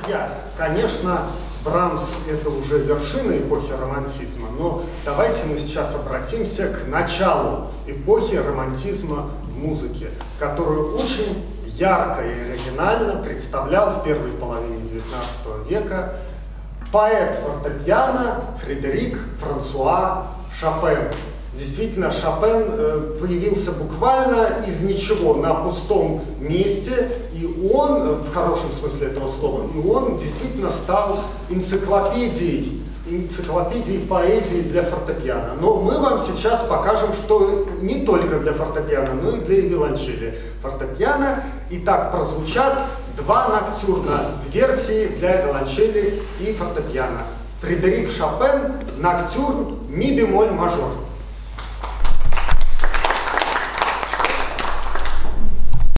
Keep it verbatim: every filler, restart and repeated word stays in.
Друзья, конечно, Брамс — это уже вершина эпохи романтизма, но давайте мы сейчас обратимся к началу эпохи романтизма в музыке, которую очень ярко и оригинально представлял в первой половине девятнадцатого века поэт фортепиано Фредерик Франсуа Шопен. Действительно, Шопен появился буквально из ничего, на пустом месте, и он, в хорошем смысле этого слова, и он действительно стал энциклопедией, энциклопедией поэзии для фортепиано. Но мы вам сейчас покажем, что не только для фортепиано, но и для виолончели фортепиано. Итак, прозвучат два ноктюрна в версии для виолончели и фортепиано. Фредерик Шопен, ноктюрн ми бемоль мажор.